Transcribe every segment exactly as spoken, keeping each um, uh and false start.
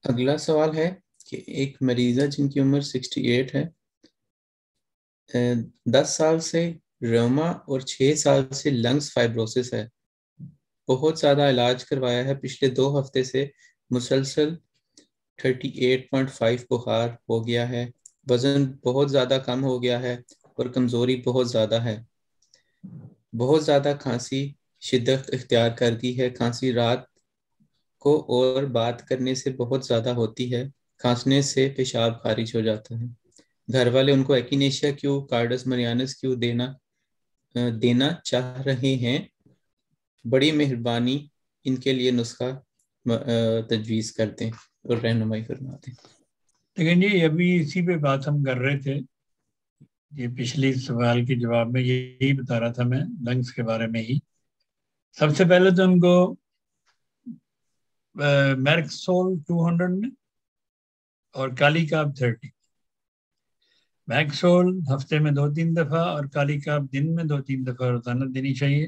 اگلا سوال ہے کہ ایک مریضہ جن کی عمر سکسٹی ایٹ ہے، دس سال سے روما اور چھ سال سے لنگس فائبروسس ہے، بہت زیادہ علاج کروایا ہے، پچھلے دو ہفتے سے مسلسل تھرٹی ایٹ پوائنٹ فائیو بخار ہو گیا ہے، وزن بہت زیادہ کم ہو گیا ہے اور کمزوری بہت زیادہ ہے، بہت زیادہ کھانسی شدت اختیار کر دی ہے، کھانسی رات کو اور بات کرنے سے بہت زیادہ ہوتی ہے، کھانسنے سے پیشاب خارج ہو جاتا ہے، گھر والے ان کو ایکینیشیا کیو کارڈس مریانس کیو دینا دینا چاہ رہے ہیں، بڑی مہربانی ان کے لیے نسخہ تجویز کر دیں اور رہنمائی فرما دیں۔ لیکن جی ابھی اسی پہ بات ہم کر رہے تھے، یہ پچھلی سوال کے جواب میں یہی بتا رہا تھا میں لنگس کے بارے میں ہی۔ سب سے پہلے تو ان کو میرکسول ٹو ہنڈریڈ میں اور کالی کاب تھرٹی، میکسول ہفتے میں دو تین دفعہ اور کالی کاب دن میں دو تین دفعہ روزانہ دینی چاہیے،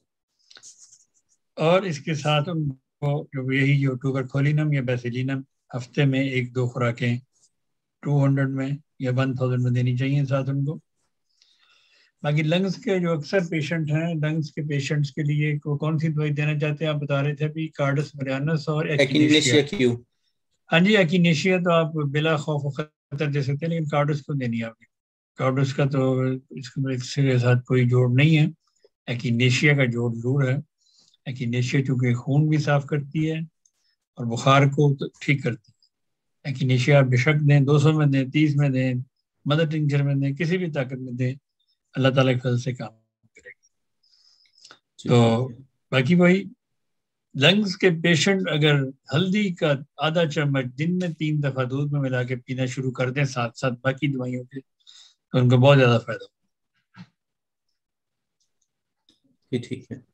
اور اس کے ساتھ ان کو جو یہی جو ٹوبرکولینم یا بیسیلینم ہفتے میں ایک دو خوراکیں ٹو ہنڈریڈ میں یا ون تھاؤزینڈ میں دینی چاہیے ساتھ ان کو۔ باقی لنگس کے جو اکثر پیشنٹ ہیں، لنگس کے پیشنٹس کے لیے وہ کون سی دوائی دینا چاہتے ہیں؟ آپ بتا رہے تھے ابھی کارڈس مریانس اور ایکینیشیا کیو۔ ہاں جی، ایکینیشیا تو آپ بلا خوف و خطر دے سکتے ہیں، لیکن کارڈس کو دینی ہے آپ نے۔ کارڈس کا تو اس کے ساتھ کوئی جوڑ نہیں ہے، ایکینیشیا کا جوڑ ضرور ہے۔ ایکینیشیا چونکہ خون بھی صاف کرتی ہے اور بخار کو ٹھیک کرتی ہے۔ ایکینیشیا آپ بے شک دیں، دو سو میں دیں، تیس میں دیں، مدر ٹنکچر میں دیں، کسی بھی طاقت میں دیں، اللہ تعالیٰ کے فضل سے کام کرے گا۔ تو باقی وہی لنگس کے پیشنٹ اگر ہلدی کا آدھا چمچ دن میں تین دفعہ دودھ میں ملا کے پینا شروع کر دیں ساتھ ساتھ باقی دوائیوں کے، تو ان کو بہت زیادہ فائدہ ہوگا۔ ٹھیک ہے۔